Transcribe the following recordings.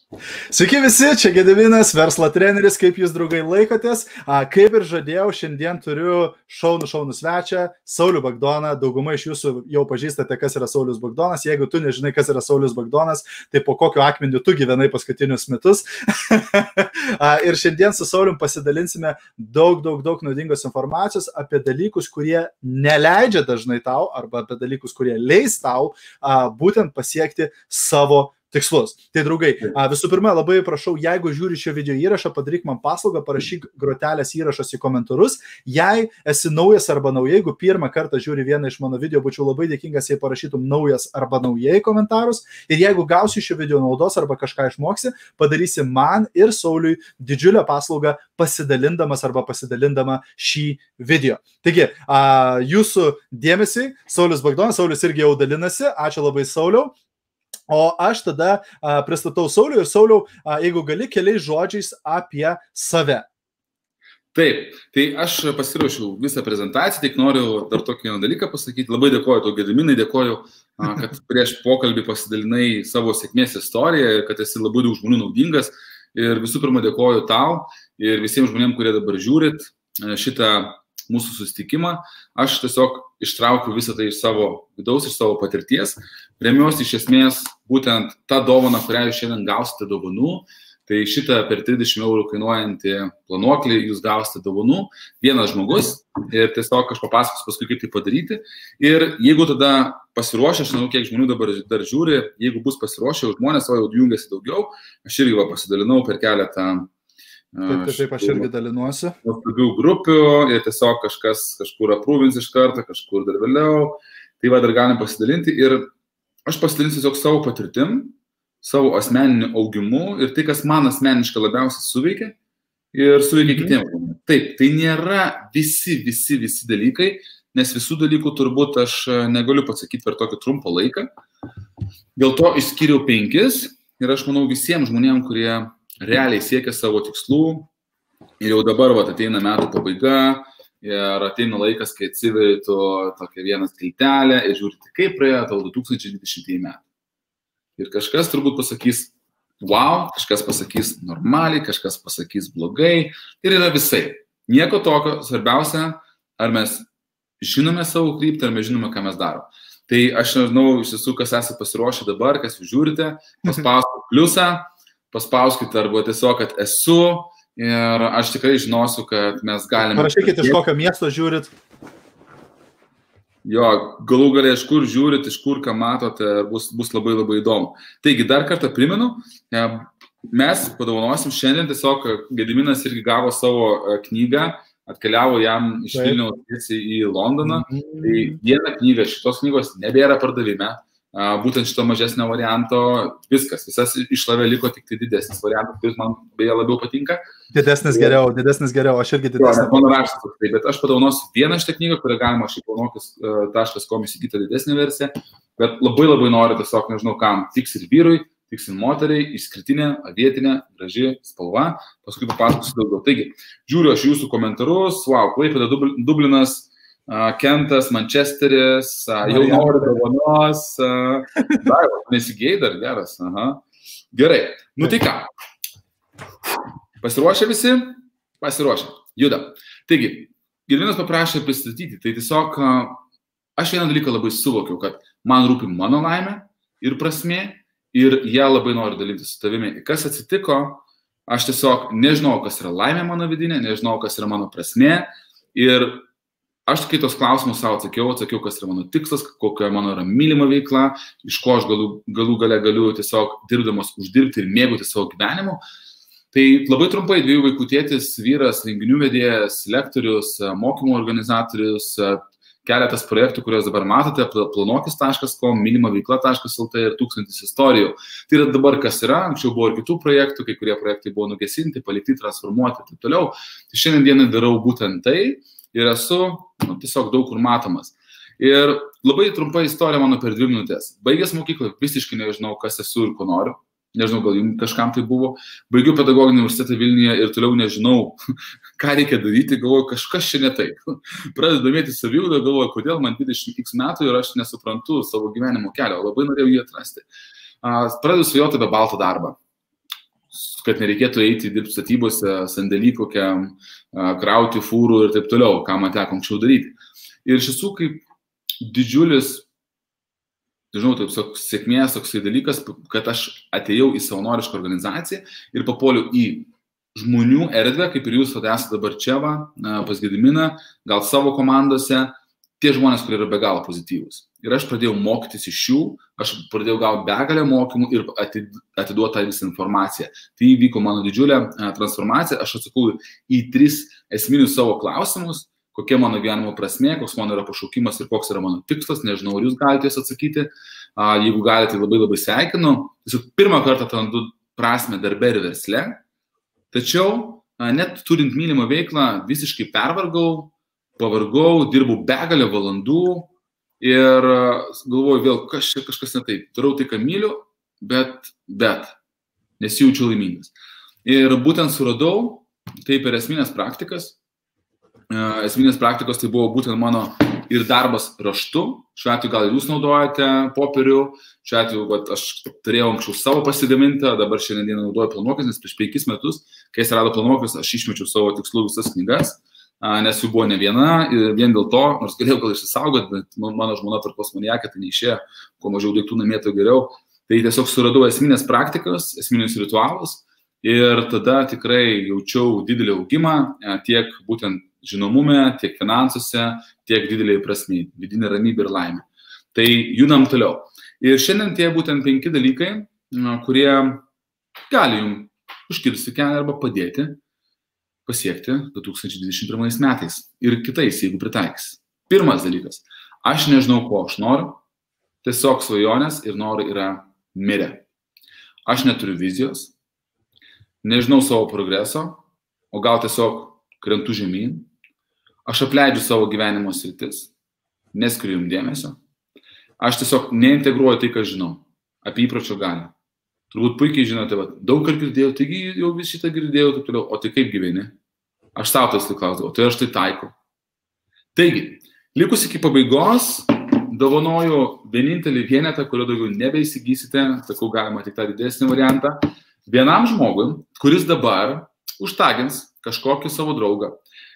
Sveiki visi, čia Gediminas, verslo treneris, kaip jūs draugai laikotės. Kaip ir žadėjau, šiandien turiu šaunų svečią, Saulių Bagdoną. Dauguma iš jūsų jau pažįstate, kas yra Saulius Bagdonas. Jeigu tu nežinai, kas yra Saulius Bagdonas, tai po kokiu akmeniu tu gyvenai paskutinius metus. Ir šiandien su Saulium pasidalinsime daug naudingos informacijos apie dalykus, kurie neleidžia dažnai tau, arba apie dalykus, kurie leis tau būtent pasiekti savo tikslus. Tai draugai, visų pirma, labai prašau, jeigu žiūri šio video įrašą, padaryk man paslaugą, parašyk grotelės įrašas į komentarus. Jei esi naujas arba naujai, jeigu pirmą kartą žiūri vieną iš mano video, būčiau labai dėkingas, jei parašytum naujas arba naujai komentarus. Ir jeigu gausi šio video naudos arba kažką išmoksi, padarysi man ir Sauliui didžiulę paslaugą pasidalindamas arba pasidalindama šį video. Taigi, jūsų dėmesį, Saulius Bagdonas, Saulius irgi jau dalinasi. Ačiū labai, Sauliau. O aš tada pristatau Saulių ir Sauliau, jeigu gali, keliais žodžiais apie save. Taip, tai aš pasiruošiau visą prezentaciją, tik noriu dar tokį dalyką pasakyti. Labai dėkoju tau, Gediminai, dėkoju, kad prieš pokalbį pasidalinai savo sėkmės istoriją ir kad esi labai daug žmonių naudingas. Ir visų pirma, dėkoju tau ir visiems žmonėms, kurie dabar žiūrit šitą mūsų susitikimą. Aš tiesiog ištraukiu visą tai iš savo vidaus, iš savo patirties. Remiuosi iš esmės būtent tą dovaną, kurią jūs šiandien gausite dovanų. Tai šitą per 30 eurų kainuojantį planuoklį jūs gausite dovanų. Vienas žmogus ir tiesiog aš papasakosiu paskui, kaip tai padaryti. Ir jeigu tada pasiruošę, aš žinau, kiek žmonių dabar dar žiūri, jeigu bus pasiruošę žmonės, o jau jungiasi daugiau, aš irgi pasidalinau per keletą Taip, aš irgi dalinuosi. Daugiau grupių ir tiesiog kažkur aprūvins iš karto, kažkur dar vėliau. Tai dar galim pasidalinti ir aš pasidalinsiu tiesiog savo patirtim, savo asmeniniu augimu ir tai, kas man asmeniškai labiausiai suveikia ir suveikia kitiems. Taip, tai nėra visi dalykai, nes visų dalykų turbūt aš negaliu pasakyti per tokį trumpą laiką. Dėl to išskyriau 5 ir aš manau visiems žmonėms, kurie realiai siekia savo tikslų ir jau dabar ateina metų pabaiga ir ateina laikas, kai atsiveri tu tokią vieną skiltelę ir žiūrite, kaip praėjo tau 2020 metai. Ir kažkas turbūt pasakys, wow, kažkas pasakys normaliai, kažkas pasakys blogai ir yra visai. Nieko tokio, svarbiausia, ar mes žinome savo kryptį, ar mes žinome, ką mes darom. Tai aš nežinau iš tiesų, kas esate pasiruošę dabar, kas jūs žiūrite, paspauskite pliusą, paspauskite arba tiesiog, kad esu ir aš tikrai žinosiu, kad mes galime... Parašykite, iš kokio miesto žiūrit. Jo, galų galę iš kur žiūrit, iš kur ką matote, bus labai įdomu. Taigi, dar kartą primenu, mes padovanosim šiandien, tiesiog Gediminas irgi gavo savo knygą, atkeliavo jam iš Vilniaus į Londoną. Tai viena knyga, šitos knygos nebėra pardavime. Būtent šito mažesnio varianto viskas išlavė liko tik tai didesnis variantas, kuris man beje labiau patinka. Didesnis geriau, aš irgi didesnis. Mano raštas, bet aš padovanosiu vieną šitą knygą, kurią galima planokis.com įsigyti didesnį versiją, bet labai noriu tiesiog, nežinau kam, tiks ir vyrui, tiks ir moteriai, išskirtinė, avietinė, graži spalva, paskui papasakosiu daugiau. Taigi, žiūriu aš jūsų komentarus, wow, Klaipėda, Dublinas, Kentas, Mančesteris, jau nori dovanos, nesigėjai dar geras. Gerai, nu tai ką, pasiruošę visi? Pasiruošę, judam. Taigi, Gediminas paprašė pristatyti, tai tiesiog aš vieną dalyką labai suvokiau, kad man rūpi mano laimė ir prasmė ir ją labai noriu dalinti su tavimi. Kas atsitiko, aš tiesiog nežinau, kas yra laimė mano vidinė, nežinau, kas yra mano prasmė ir aš kai tos klausimus savo atsakiau, kas yra mano tikslas, kokia mano yra mylima veikla, iš ko aš galų gale galiu tiesiog dirbdamas uždirbti ir mėgauti savo gyvenimu. Tai labai trumpai 2 vaikų tėtis, vyras, renginių vedėjas, lektorius, mokymų organizatorius, keletas projektų, kuriuos dabar matote, planokis.com, mylimaveikla.lt ir 1000 istorijų. Tai yra dabar kas yra, anksčiau buvo ir kitų projektų, kai kurie projektai buvo nugesinti, palikti, transformuoti ir taip toliau. Tai šiandien dienai darau būtent tai. Ir esu tiesiog daug kur matomas. Ir labai trumpa istorija mano per 2 minutės. Baigęs mokyklą, visiškai nežinau, kas esu ir ko noriu. Nežinau, gal jums kažkam tai buvo. Baigiau pedagoginį universitetą Vilniuje ir toliau nežinau, ką reikia daryti. Galvoju, kažkas čia ne taip. Pradedu domėtis saviugda, galvoju, kodėl man 20x metų ir aš nesuprantu savo gyvenimo kelio. Labai norėjau jį atrasti. Pradedu svajoti apie baltą darbą. kad nereikėtų eiti dirbti statybose, sandėly kokiam, krauti fūrų ir taip toliau, ką man teko anksčiau daryti. Ir iš tiesų, kaip didžiulis, žinau, taip sėkmės toksai dalykas, kad aš atėjau į savanorišką organizaciją ir papuoliau į žmonių erdvę, kaip ir jūs esate dabar čia, pas Gediminą, gal savo komandose, tie žmonės, kurie yra be galo pozityvūs. Ir aš pradėjau mokytis iš jų, aš pradėjau gauti begalę mokymų ir atiduoti tą visą informaciją. Tai įvyko mano didžiulė transformacija, aš atsakau į 3 esminius savo klausimus, kokia mano gyvenimo prasmė, koks mano yra pašaukimas ir koks yra mano tikslas, nežinau, ar jūs galite jas atsakyti, jeigu galite, labai labai sveikinu. Tiesiog pirmą kartą atrandu prasmę darbe ir versle, tačiau net turint mylimą veiklą visiškai pervargau, pavargau, dirbau begalę valandų ir galvoju vėl, kažkas ne taip. Darau tai, ką myliu, bet nesijaučiu laimingas. Ir būtent suradau tai per esminės praktikas. Esminės praktikos tai buvo būtent mano ir darbas raštu. Šiuo atveju gal ir jūs naudojate popierių. Šiuo atveju aš turėjau anksčiau savo pasigamintą, dabar šiandien dieną naudoju planuoklės, nes prieš 5 metus, kai atsirado planuoklės, aš išmečiau savo tikslų visas knygas. Nes jų buvo ne viena ir vien dėl to, nors galėjau gal išsisaugoti, bet mano žmona tvarkos maniakė, tai neišėjo, kuo mažiau daiktų namie, to geriau. Tai tiesiog suradau esminės praktikas, esminius ritualus ir tada tikrai jaučiau didelį augimą tiek būtent žinomume, tiek finansuose, tiek didelį prasmė, vidinė ramybė ir laimė. Tai judam toliau. Ir šiandien tie būtent 5 dalykai, kurie gali jums užkirsti kelią arba padėti pasiekti 2021 metais ir kitais, jeigu pritaikys. Pirmas dalykas. Aš nežinau, ko aš noriu. Tiesiog svajonės ir norai yra mirę. Aš neturiu vizijos. Nežinau savo progreso, o gal tiesiog krentu žemyn. Aš apleidžiu savo gyvenimo sritis. Neskiriu jums dėmesio. Aš tiesiog neintegruoju tai, ką žinau. Apie įpročio galią. Turbūt puikiai žinote, daug kartų girdėjau, taigi jau vis šitą girdėjau, taip toliau, o tai kaip gyveni? Aš savo tas klausdavau, tai aš tai taikau. Taigi, likus iki pabaigos, dovanoju vienintelį vienetą, kurio daugiau nebeįsigysite, sakau, galima tik tą didesnį variantą, vienam žmogui, kuris dabar užtagins kažkokį savo draugą.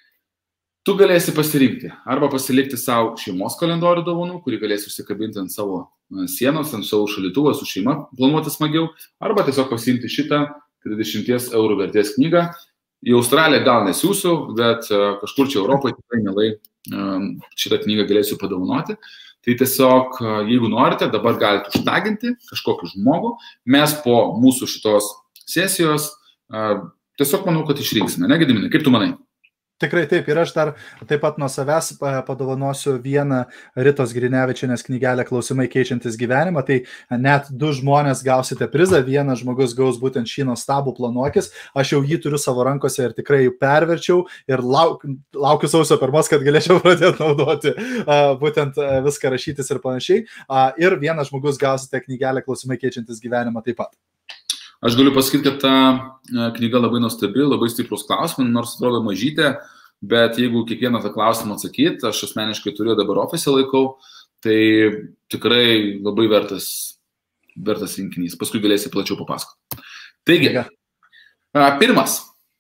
Tu galėsi pasirinkti, arba pasilikti savo šeimos kalendorių dovanų, kurį galėsi užsikabinti ant savo sienos, ant savo šaldytuvo, su šeima planuoti smagiau, arba tiesiog pasiimti šitą 30 eurų vertės knygą. Į Australiją gal nesiūsiu, bet kažkur čia Europoje tikrai mielai šitą knygą galėsiu padovanoti. Tai tiesiog, jeigu norite, dabar galite užtaginti kažkokį žmogų. Mes po mūsų šitos sesijos tiesiog manau, kad išrinksime. Ne, Gediminai, kaip tu manai? Tikrai taip, ir aš dar taip pat nuo savęs padovanosiu vieną Ritos Grinevičienės knygelę Klausimai keičiantis gyvenimą, tai net 2 žmonės gausite prizą, vienas žmogus gaus būtent šį nuostabų planuokis, aš jau jį turiu savo rankose ir tikrai jį perverčiau ir laukiu sausio 1, kad galėčiau pradėti naudoti būtent viską rašytis ir panašiai, ir vienas žmogus gausite knygelę Klausimai keičiantis gyvenimą taip pat. Aš galiu pasakyti, kad ta knyga labai nuostabi, labai stiprus klausimai, nors atrodo mažytė, bet jeigu kiekvieną tą klausimą atsakyti, aš asmeniškai turiu dabar ofise laikau, tai tikrai labai vertas rinkinys. Paskui galėsi plačiau papasakoti. Taigi, pirmas.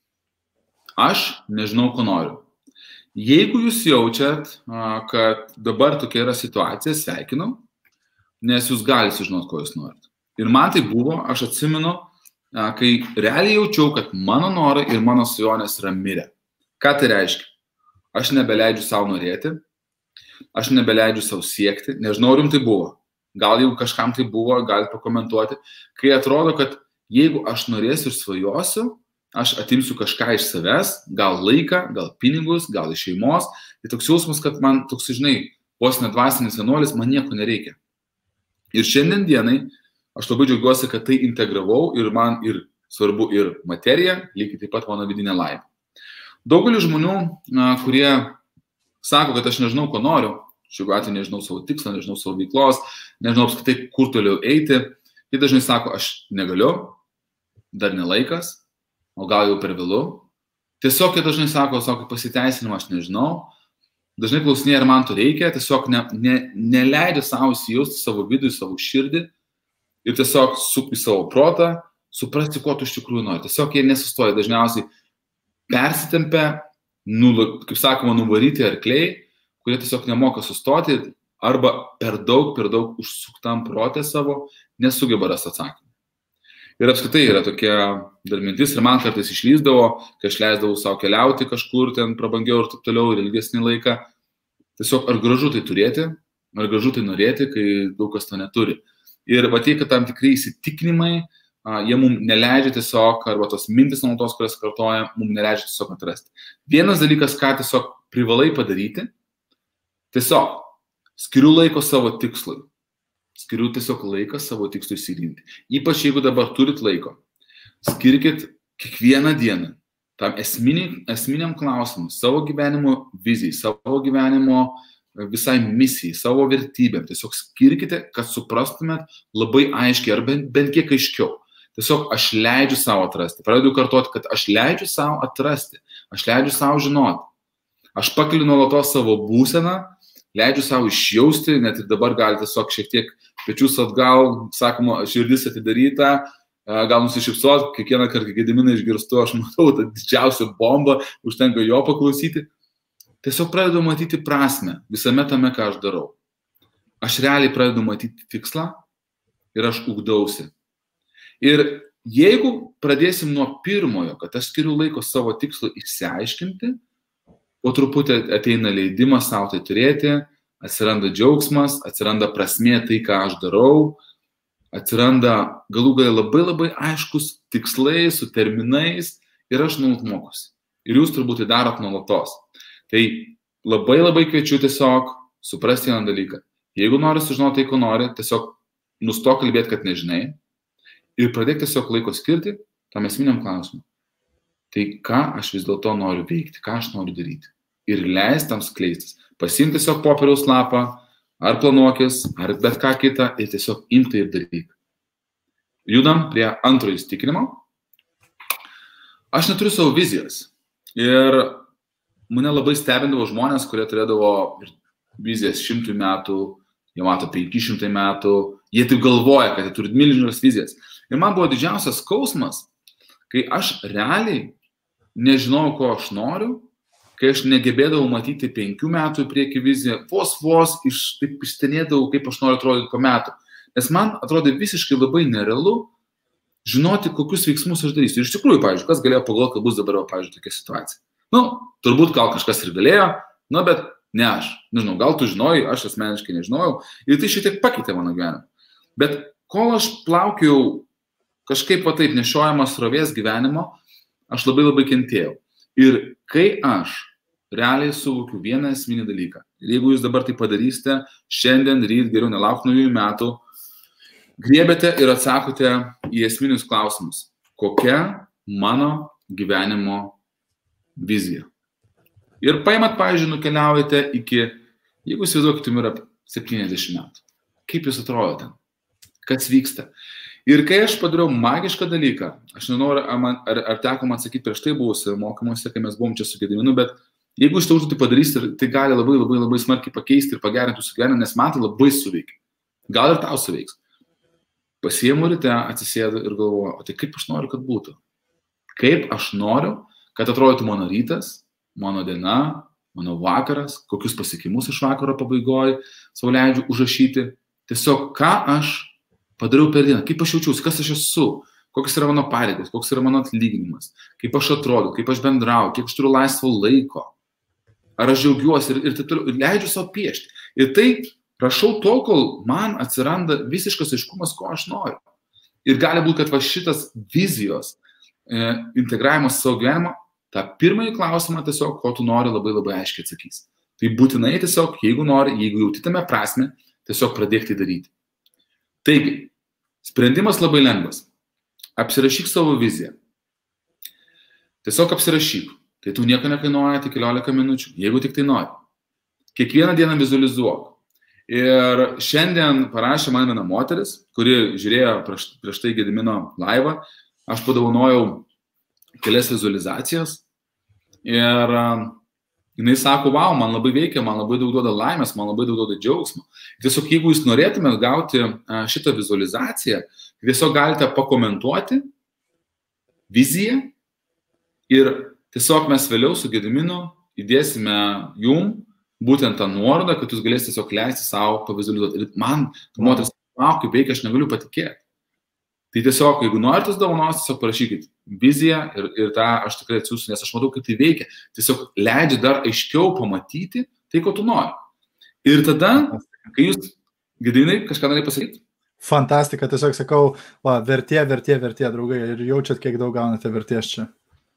Aš nežinau, ko noriu. Jeigu jūs jaučiat, kad dabar tokia yra situacija, sveikinu, nes jūs galite sužinoti, ko jūs norit. Ir man tai buvo, aš atsimenu, kai realiai jaučiau, kad mano norai ir mano svajonės yra mirę. Ką tai reiškia? Aš nebeleidžiu savo norėti, aš nebeleidžiu savo siekti, nežinau, ar jums tai buvo. Gal jeigu kažkam tai buvo, galite pakomentuoti, kai atrodo, kad jeigu aš norėsiu ir svajosiu, aš atimsiu kažką iš savęs, gal laiką, gal pinigus, gal iš šeimos, tai toks jausmas, kad man toks, žinai, vos nedvasinis vienuolis, man nieko nereikia. Ir šiandien dienai aš labai džiaugiuosi, kad tai integravau ir man ir svarbu ir materija, lygiai taip pat mano vidinė laimė. Daugelis žmonių, kurie sako, kad aš nežinau, ko noriu, šiuo atveju nežinau savo tikslą, nežinau savo veiklos, nežinau apskritai, kur toliau eiti, jie dažnai sako, aš negaliu, dar nelaikas, o gal jau per vėlu. Tiesiog jie dažnai sako pasiteisinimą, aš nežinau. Dažnai klausinėja, ar man to reikia, tiesiog neleidžia savo įsijausti savo vidų, savo širdį ir tiesiog supi savo protą, suprasti, ko tu iš tikrųjų nori. Tiesiog jie nesustoja, dažniausiai persitempia, kaip sakoma, nuvaryti arkliai, kurie tiesiog nemoka sustoti arba per daug užsuktam protę savo nesugeba rasti atsakymą. Ir apskritai yra tokia dar mintis ir man kartais išlįsdavo, kai aš leisdavau savo keliauti kažkur ten prabangiau ir taip toliau ir ilgesnį laiką. Tiesiog ar gražu tai turėti, ar gražu tai norėti, kai daug kas to neturi. Ir va tai, kad tam tikrai įsitikinimai, jie mums neleidžia tiesiog, arba tos mintis nuolatos, kurias kartoja, mums neleidžia tiesiog atrasti. Vienas dalykas, ką tiesiog privalai padaryti, tiesiog skiriu laiko savo tikslui. Skiriu tiesiog laiką savo tikslui įsigilinti. Ypač jeigu dabar turit laiko, skirkit kiekvieną dieną tam esminiam klausimui, savo gyvenimo vizijai, savo gyvenimo visai misijai, savo vertybėm. Tiesiog skirkite, kad suprastumėt labai aiškiai, ar bent kiek aiškiau. Tiesiog aš leidžiu savo atrasti. Pradedu kartuoti, kad aš leidžiu savo atrasti. Aš leidžiu savo žinoti. Aš pakeliu nuolatos savo būseną, leidžiu savo išjausti, net ir dabar gali tiesiog šiek tiek pečius atgal, sakoma, širdis atidaryta, gal nusišypsot, kiekvieną kartą, kai Gediminą išgirstu, aš matau tą didžiausią bombą, užtenka jo paklausyti. Tiesiog pradedu matyti prasmę visame tame, ką aš darau. Aš realiai pradedu matyti tikslą ir aš ugdausi. Ir jeigu pradėsim nuo pirmojo, kad aš skiriu laiko savo tikslui išsiaiškinti, po truputį ateina leidimas savo tai turėti, atsiranda džiaugsmas, atsiranda prasmė tai, ką aš darau, atsiranda galų gale labai aiškus tikslai su terminais ir aš nuolat mokusi. Ir jūs turbūt tai darot nuolatos. Tai labai kviečiu tiesiog suprasti vieną dalyką. Jeigu nori sužinoti tai, ko nori, tiesiog nustok kalbėti, kad nežinai ir pradėk tiesiog laiko skirti tam esminiam klausimui. Tai ką aš vis dėlto noriu veikti, ką aš noriu daryti. Ir leis tam skleistis. Pasiimti tiesiog popieriaus lapą, ar planuokis, ar bet ką kitą ir tiesiog imti ir daryti. Judam prie antrojo įsitikinimo. Aš neturiu savo vizijos. Ir mane labai stebindavo žmonės, kurie turėdavo vizijas 100 metų, jie mato 500 metų, jie taip galvoja, kad jie turi milžiniškas vizijas. Ir man buvo didžiausias skausmas, kai aš realiai nežinojau, ko aš noriu, kai aš negebėdavau matyti 5 metų į priekį viziją, vos taip išstenėdavau, kaip aš noriu atrodyti po metų. Nes man atrodė visiškai labai nerealu žinoti, kokius veiksmus aš darysiu. Ir iš tikrųjų, pavyzdžiui, kas galėjo pagalvoti, kad bus dabar, pavyzdžiui, tokia situacija. Turbūt gal kažkas ir galėjo, bet ne aš. Nežinau, gal tu žinojai, aš asmeniškai nežinojau. Ir tai šiek tiek pakeitė mano gyvenimą. Bet kol aš plaukiau kažkaip taip nešiojamas srovės gyvenimo, aš labai kentėjau. Ir kai aš realiai suvokiu vieną esminį dalyką, ir jeigu jūs dabar tai padarysite, šiandien, ryt, geriau nelaukti naujųjų metų, griebėte ir atsakote į esminius klausimus. Kokia mano gyvenimo vizija? Ir paimat, pavyzdžiui, nukeliaujate iki, jeigu įsivaizduokite, yra 70 metų. Kaip jūs atrodo ten? Kas vyksta? Ir kai aš padariau magišką dalyką, aš nenoriu, ar teko man atsakyti prieš tai buvusi mokymuose, kai mes buvom čia su Gediminu, bet jeigu iš to užduotį padarysite, tai gali labai smarkiai pakeisti ir pagerinti jūsų gyvenimą, nes man tai labai suveikia. Gal ir tau suveiks. Pasiimu ryte, atsisėdu ir galvoju, o tai kaip aš noriu, kad būtų? Kaip aš noriu, kad atrodytų mano rytas, mano diena, mano vakaras, kokius pasiekimus iš vakaro pabaigoje savo leidžiu užrašyti. Tiesiog, ką aš padariau per dieną, kaip aš jaučiausi, kas aš esu, kokios yra mano pareigos, koks yra mano atlyginimas, kaip aš atrodau, kaip aš bendrauju, kiek aš turiu laisvo laiko, ar aš džiaugiuosi ir taip toliau, ir leidžiu savo piešti. Ir tai rašau tol, kol man atsiranda visiškas aiškumas, ko aš noriu. Ir gali būti, kad va šitas vizijos integravimas savo gyvenimo, tą pirmąjį klausimą tiesiog, ko tu nori, labai aiškiai atsakys. Tai būtinai tiesiog, jeigu nori, jeigu jautytame prasme, tiesiog pradėk tai daryti. Taigi, sprendimas labai lengvas. Apsirašyk savo viziją. Tiesiog apsirašyk. Tai tu nieko nekainuoja, tik 15 minučių, jeigu tik tai nori. Kiekvieną dieną vizualizuok. Ir šiandien parašė man viena moteris, kuri žiūrėjo prieš tai Gedimino laivą. Aš padovanojau kelias vizualizacijas. Ir jinai sako, wow, man labai veikia, man labai daug duoda laimės, man labai daug duoda džiaugsmo. Tiesiog, jeigu jūs norėtumėt gauti šitą vizualizaciją, tiesiog galite pakomentuoti viziją ir tiesiog mes vėliau su Gediminu įdėsime jum būtent tą nuorodą, kad jūs galėsite tiesiog leisti savo pavizualizuoti. Ir man, moteris, kaip veikia, aš negaliu patikėti. Tai tiesiog, jeigu norite dovanos, tiesiog parašykit viziją ir tą aš tikrai atsiųsiu, nes aš matau, kad tai veikia. Tiesiog leidžia dar aiškiau pamatyti tai, ko tu nori. Ir tada, kai jūs, Gediminai, kažką norėjai pasakyti? Fantastika, tiesiog sakau, vertė, draugai, ir jaučiat, kiek daug gaunate vertės čia.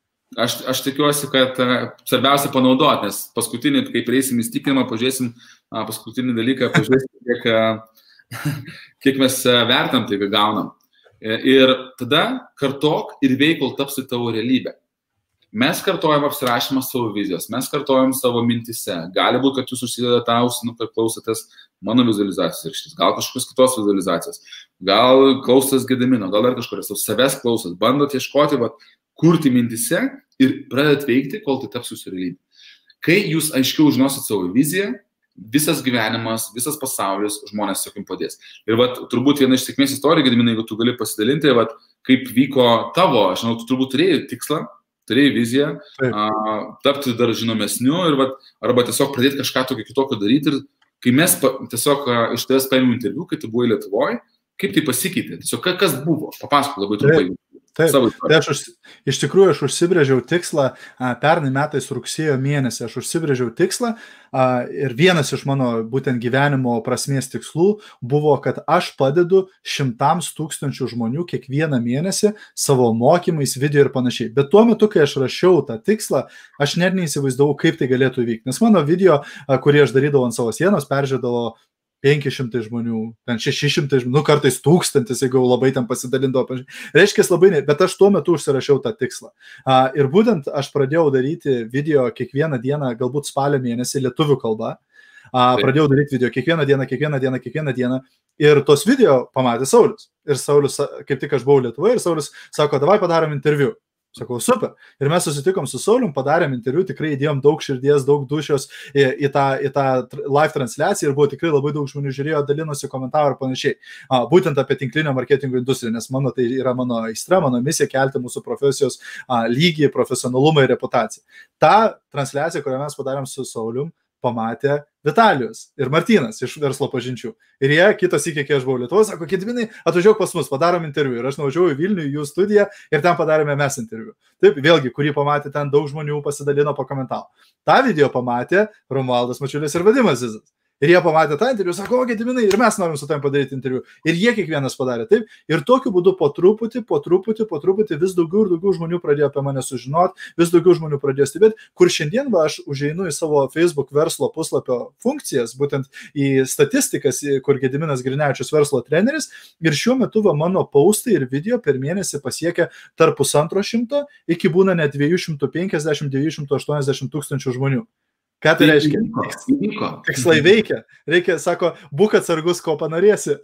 Aš tikiuosi, kad svarbiausia panaudoti, nes paskutinį, kai prieisim įstikinimą, pažiūrėsim paskutinį dalyką, pažiūrėsim, kiek mes vertam tai, ką gaunam. Ir tada kartok ir veik, kol tapsi tavo realybė. Mes kartojam apsirašymą savo vizijos, mes kartojam savo mintise. Gali būti, kad jūs užsidedate ausinų, kad klausotės mano vizualizacijos ir gal kažkokios kitos vizualizacijos, gal klausotės Gedimino, gal dar kažkur, savęs klausot, bandot ieškoti, kurti mintise ir pradedat veikti, kol tai taps jūsų realybė. Kai jūs aiškiau žinosit savo viziją, visas gyvenimas, visas pasaulis žmonės jokim padės. Ir turbūt viena iš sėkmės istorijų, Gediminai, jeigu tu gali pasidalinti, kaip vyko tavo, aš žinau, tu turbūt turėjai tikslą, turėjai viziją, tapti dar žinomesniu ir arba tiesiog pradėti kažką tokio kitokio daryti. Ir kai mes tiesiog iš tavęs paėmėm interviu, kai tu buvai Lietuvoje, kaip tai pasikeitė? Tiesiog kas buvo? Papasakok labai trumpai. Taip, tai iš tikrųjų aš užsibrėžiau tikslą pernai metais rugsėjo mėnesį, aš užsibrėžiau tikslą ir vienas iš mano būtent gyvenimo prasmės tikslų buvo, kad aš padedu 100 000 žmonių kiekvieną mėnesį savo mokymais, video ir panašiai. Bet tuo metu, kai aš rašiau tą tikslą, aš net neįsivaizdavau, kaip tai galėtų vykti. Nes mano video, kurį aš darydavau ant savo sienos, peržiūrėdavo 500 žmonių, 600 žmonių, kartais 1000, jeigu labai ten pasidalindavo. Reiškia, labai ne, bet aš tuo metu užsirašiau tą tikslą. Ir būtent aš pradėjau daryti video kiekvieną dieną, galbūt spalio mėnesį, lietuvių kalba. Pradėjau daryti video kiekvieną dieną. Ir tos video pamatė Saulius. Ir Saulius, kaip tik aš buvau Lietuvoje, ir Saulius sako, davai padarom interviu. Sakau, super. Ir mes susitikom su Saulium, padarėm interviu, tikrai įdėjom daug širdies, daug dušios į tą live transliaciją ir buvo tikrai labai daug žmonių žiūrėjo, dalinosi, komentavo ir panašiai. Būtent apie tinklinio marketingo industriją, nes tai yra mano aistra, mano misija kelti mūsų profesijos lygį, profesionalumą ir reputaciją. Ta transliacija, kurią mes padarėm su Saulium, pamatė Vitalijus ir Martynas iš verslo pažinčių. Ir jie kitas iki, kai aš buvau Lietuvoje, sako, Gediminai, atvažiuok pas mus, padarom interviu. Ir aš nuvažiavau į Vilnių, į jų studiją ir ten padarėme mes interviu. Taip, vėlgi, kurį pamatė ten daug žmonių, pasidalino, pakomentavo. Ta video pamatė Romualdas Mačiulis ir Vadimas Zizas. Ir jie pamatė tą interviu, sako, Gediminai, ir mes norim su tam padaryti interviu. Ir jie kiekvienas padarė taip. Ir tokiu būdu po truputį vis daugiau ir daugiau žmonių pradėjo apie mane sužinoti, vis daugiau žmonių pradėjo stebėti, kur šiandien aš užeinu į savo Facebook verslo puslapio funkcijas, būtent į statistikas, kur Gediminas Grinevičius verslo treneris. Ir šiuo metu mano postai ir video per mėnesį pasiekia tarp 150 iki būna net 250-280 tūkstančių žmonių. Ką tai reiškia? Tikslai veikia. Reikia, sako, būk atsargus, ko panorėsi.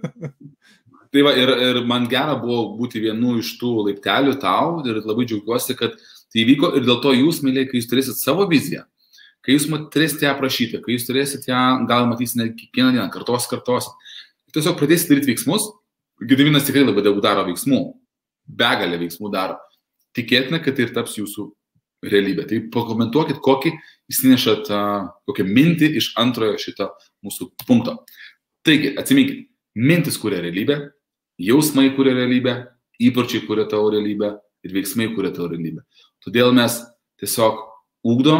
Tai ir man gera buvo būti vienu iš tų laiptelių tau ir labai džiaugiuosi, kad tai įvyko ir dėl to jūs, mėlyje, kai jūs turėsit savo viziją, kai jūs turėsite ją aprašyti, kai jūs turėsite ją, gal matysite kiekvieną dieną, kartosit. Tiesiog pradėsite daryti veiksmus. Gediminas tikrai labai daug daro veiksmų. Begalę veiksmų daro. Tikėtina, kad tai ir taps jūsų realybė. Tai pakomentuokit, kokį įsinešat, kokią mintį iš antrojo šito mūsų punkto. Taigi, atsiminkit, mintis kuria realybę, jausmai kuria realybę, įpročiai kuria tavo realybę ir veiksmai kuria tavo realybę. Todėl mes tiesiog ugdom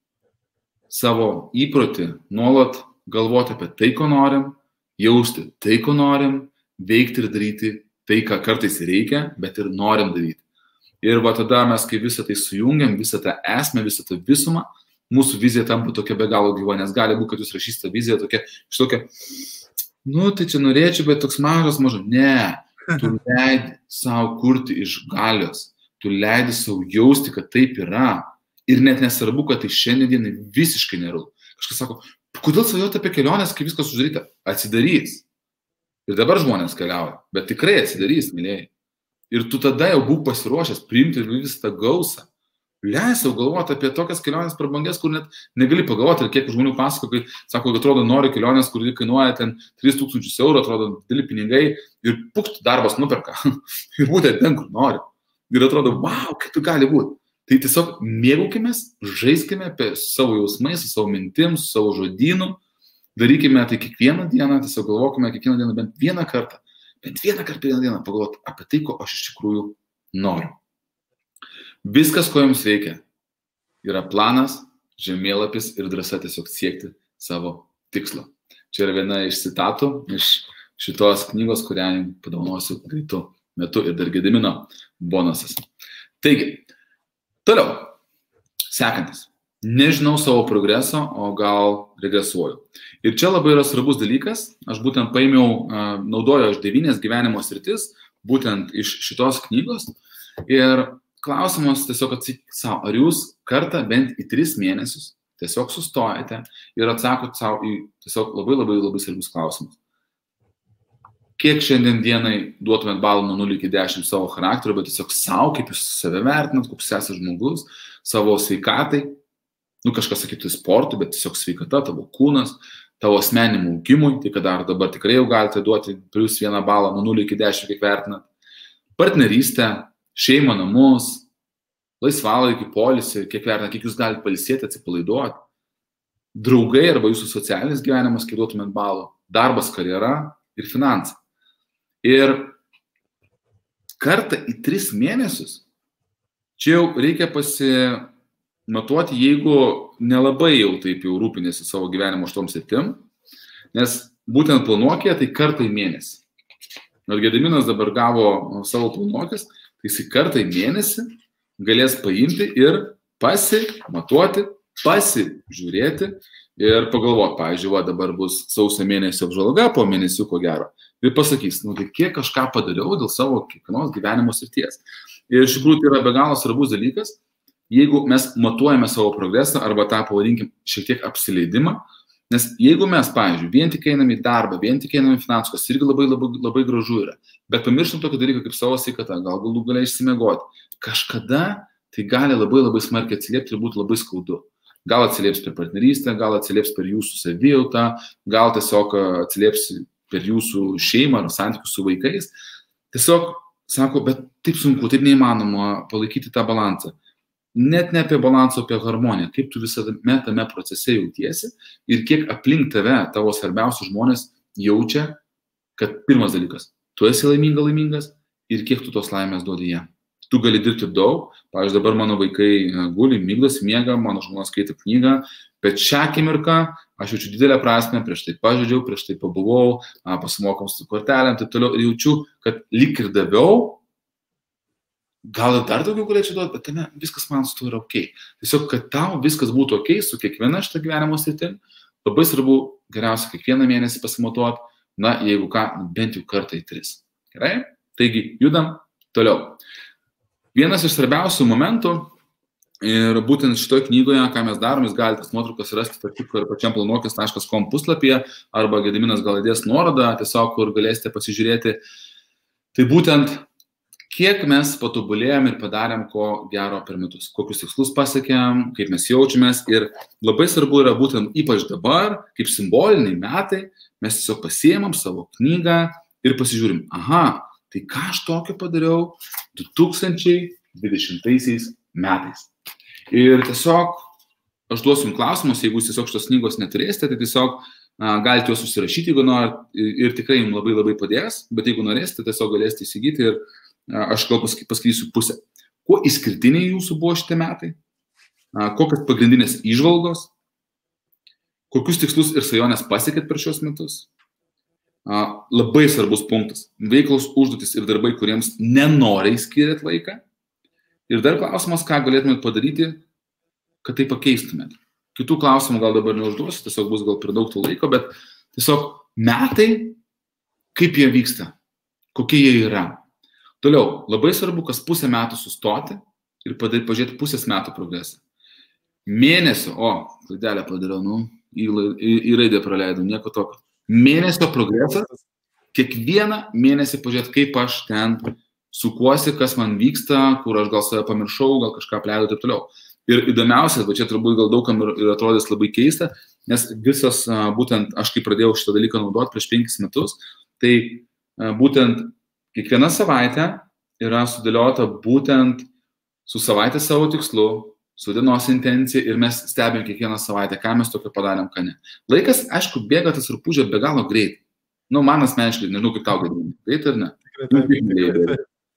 savo įprotį nuolat galvoti apie tai, ko norim, jausti tai, ko norim, veikti ir daryti tai, ką kartais reikia, bet ir norim daryti. Ir tada mes, kai visą tai sujungiam, visą tą esmę, visą tą visumą, mūsų vizija tampa tokia be galo gyva, nes gali būti, kad jūs rašysite viziją tokia, tai čia norėčiau, bet toks mažas. Ne, tu leidi savo kurti iš galios, tu leidi savo jausti, kad taip yra. Ir net nesvarbu, kad tai šiandienai visiškai nerūpi. Kažkas sako, kodėl svajoti apie keliones, kai viskas uždaryta? Atsidarys. Ir dabar žmonės keliauja, bet tikrai atsidarys, mylėjai. Ir tu tada jau būk pasiruošęs priimti visą tą gausą. Leisiau galvoti apie tokias kelionės prabangės, kur net negali pagalvoti. Ir kiek žmonių pasako, kai sako, kad atrodo, nori kelionės, kur kainuoja ten 3000 eurų, atrodo dideli pinigai ir pukt darbas nuperka. Ir būtent ten, kur nori. Ir atrodo, wow, kaip tu gali būti. Tai tiesiog mėgaukimės, žaiskime apie savo jausmais, su savo mintim, su savo žodynu. Darykime tai kiekvieną dieną, tiesiog galvokime kiekvieną dieną bent vieną kartą per vieną dieną pagalvoti apie tai, ko aš iš tikrųjų noriu. Viskas, ko jums reikia, yra planas, žemėlapis ir drąsa tiesiog siekti savo tikslo. Čia yra viena iš citatų iš šitos knygos, kurią padovanosiu greitu metu ir dar Gedimino bonusas. Taigi, toliau, sekantis. Nežinau savo progreso, o gal regresuoju. Ir čia labai yra svarbus dalykas. Aš būtent paėmiau, naudoju aš 9 gyvenimo sritis, būtent iš šitos knygos. Ir klausimas tiesiog atsakyti savo, ar jūs kartą bent į 3 mėnesius tiesiog sustojate ir atsakot savo į tiesiog labai svarbius klausimus. Kiek šiandien dienai duotumėt balų nuo 0 iki 10 savo charakterio, bet tiesiog savo, kaip jūs save vertinat, koks esate žmogus, savo sveikatai. Kažkas sakytų sportų, bet tiesiog sveikata, tavo kūnas, tavo asmeniniam augimui, tai kad dabar tikrai jau galite duoti plius 1 balą nuo 0 iki 10, kiek vertinat. Partnerystę, šeimą, namus, laisvalaikį, poilsį, kiek vertinat, kiek jūs galite pailsėti, atsipalaiduoti. Draugai arba jūsų socialinis gyvenimas, kiek duotumėt balų, darbas, karjera ir finansai. Ir kartą į 3 mėnesius čia jau reikia matuoti, jeigu nelabai jau taip jau rūpinėsi savo gyvenimo 8 sritim, nes būtent planuokė tai kartą į mėnesį. Nors Gediminas dabar gavo savo planuokės, tai jis kartą į mėnesį galės paimti ir pasimatuoti, pasižiūrėti ir pagalvoti, pavyzdžiui, dabar bus sausio mėnesio apžvalga, po mėnesių ko gero. Ir pasakys, tai kiek kažką padariau dėl savo kiekvienos gyvenimo srities. Ir iš tikrųjų tai yra be galo svarbus dalykas. Jeigu mes matuojame savo progresą arba tą pavadinkim šiek tiek apsileidimą, nes jeigu mes, pavyzdžiui, vien tik einame į darbą, vien tik einame į finansus, kas irgi labai gražu yra, bet pamirštam tokį dalyką kaip savo sveikata, galų gale išsimiegoti, kažkada tai gali labai smarkiai atsiliepti ir būti labai skaudu. Gal atsilieps per partnerystę, gal atsilieps per jūsų savijautą, gal tiesiog atsilieps per jūsų šeimą ar santykius su vaikais. Tiesiog sako, bet taip sunku, taip neįmanoma palaikyti tą balansą. Net ne apie balansą, apie harmoniją, kaip tu visame tame procese jautiesi ir kiek aplink tave, tavo svarbiausi žmonės jaučia, kad pirmas dalykas, tu esi laimingas ir kiek tu tos laimės duodi jie. Tu gali dirbti daug, pavyzdžiui, dabar mano vaikai guli, migdosi, miega, mano žmona skaito knygą, bet šią akimirką aš jaučiu didelę prasmę, prieš tai pažaidžiau, prieš tai pabuvau, pasimokom su kortelėm, taip toliau ir jaučiu, kad lyg ir daviau, gal ir dar daugiau galėčiau duoti, bet tame viskas man su tuo yra ok. Tiesiog, kad tau viskas būtų ok su kiekviena šitą gyvenimo sritim, labai svarbu geriausia kiekvieną mėnesį pasimatuoti, jeigu ką, bent jau kartą į 3. Gerai? Taigi, judam toliau. Vienas iš svarbiausių momentų ir būtent šitoje knygoje, ką mes darom, jūs galite tas nuotraukas rasti ir pačiam planuokis.com puslapyje arba Gediminas gal įdės nuorodą, tiesiog kur galėsite pasižiūrėti. Tai būtent kiek mes patobulėjom ir padarėm ko gero per metus, kokius tikslus pasiekėm, kaip mes jaučiamės ir labai svarbu yra būtent ypač dabar, kaip simboliniai metai, mes tiesiog pasiėmam savo knygą ir pasižiūrim, tai ką aš tokio padariau 2020 metais. Ir tiesiog aš duosiu jums klausimus, jeigu jūs tiesiog šitos knygos neturėsite, tai tiesiog galite juos užsirašyti, jeigu norit ir tikrai jums labai padės, bet jeigu norėsite, tiesiog galėsite įsigyti ir aš gal pasakysiu pusę. Kuo išskirtiniai jūsų buvo šitie metai? Kokios pagrindinės įžvalgos? Kokius tikslus ir svajonės pasiekėt per šios metus? Labai svarbus punktas. Veiklos užduotis ir darbai, kuriems nenoriai skiriat laiką. Ir dar klausimas, ką galėtumėt padaryti, kad tai pakeistumėt. Kitų klausimų gal dabar neužduosiu, tiesiog bus gal per daug to laiko, bet tiesiog metai, kaip jie vyksta, kokie jie yra. Toliau, labai svarbu, kas pusę metų sustoti ir pažiūrėti pusės metų progresą. Mėnesio, klaidelę padariau, į raidę praleidau, nieko tokio. Mėnesio progresas, kiekvieną mėnesį pažiūrėti, kaip aš ten sukuosi, kas man vyksta, kur aš gal save pamiršau, gal kažką apleidau ir taip toliau. Ir įdomiausia, čia turbūt gal daugam ir atrodys labai keista, nes visas, būtent aš kai pradėjau šitą dalyką naudoti prieš 5 metus, tai būtent kiekvieną savaitę yra sudėliota būtent su savaitės savo tikslu, su dienos intencija ir mes stebim kiekvieną savaitę, ką mes tokio padarėm, ką ne. Laikas, aišku, bėga tas rugpjūčio be galo greit. Nu, man asmeniškai, nežinau, kaip tau gadinti. Greit ar ne?